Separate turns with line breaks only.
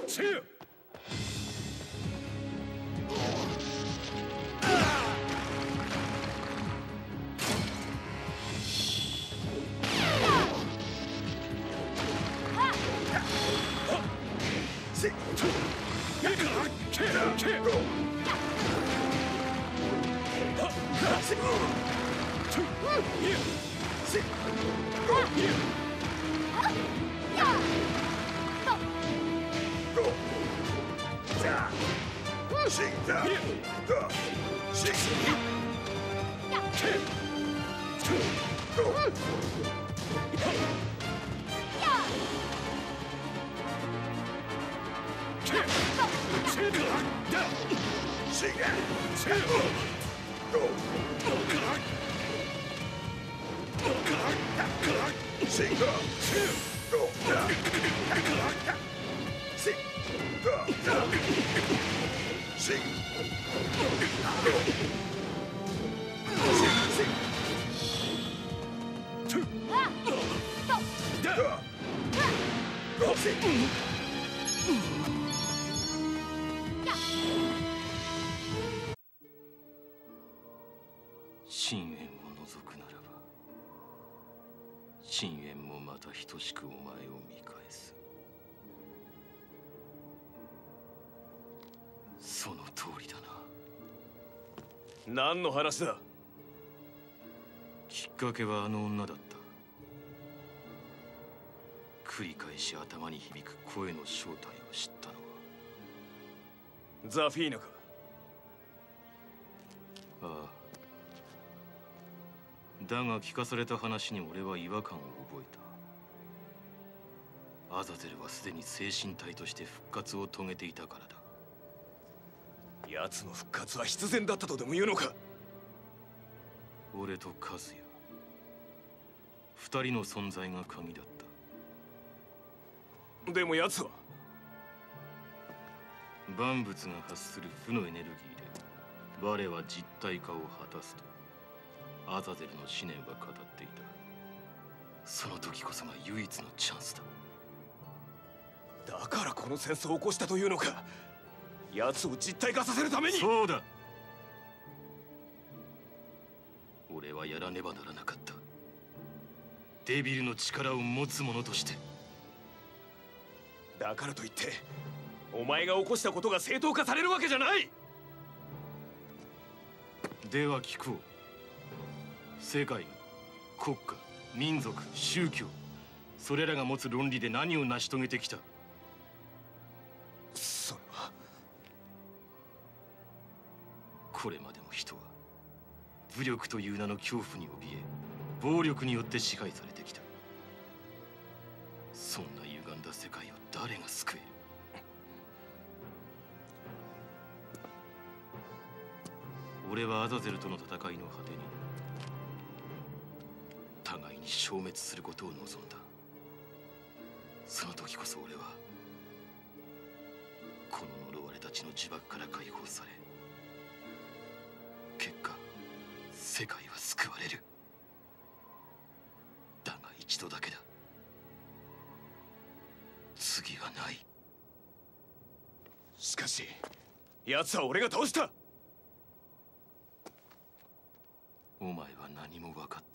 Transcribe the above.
深淵を除くならば、深淵もまた等しくお前を見返す。その通りだな。
何の話だ？
きっかけはあの女だった。繰り返し頭に響く声の正体を知ったのは
ザフィーナか？
ああ。だが聞かされた話に俺は違和感を覚えた。アザゼルはすでに精神体として復活を遂げていたからだ。
奴の復活は必然だったとでも言うのか？
俺とカズヤ、二人の存在が鍵だった。
でも奴は
万物が発する負のエネルギーで我は実体化を果たすとアザゼルの思念は語っていた。その時こそが唯一のチャンスだ。
だからこの戦争を起こしたというのか？奴を実体化させるために。
そうだ。俺はやらねばならなかった。デビルの力を持つ者として。
だからといってお前が起こしたことが正当化されるわけじゃない。
では聞こう。世界、国家、民族、宗教、それらが持つ論理で何を成し遂げてきた？
それは。
これまでも人は武力という名の恐怖に怯え、暴力によって支配されてきた。そんな歪んだ世界を誰が救える？俺はアザゼルとの戦いの果てに互いに消滅することを望んだ。その時こそ俺はこの呪われたちの呪縛から解放され、結果世界は救われる。だが一度だけだ。次はない。
しかし奴は俺が倒した。
お前は何も分かって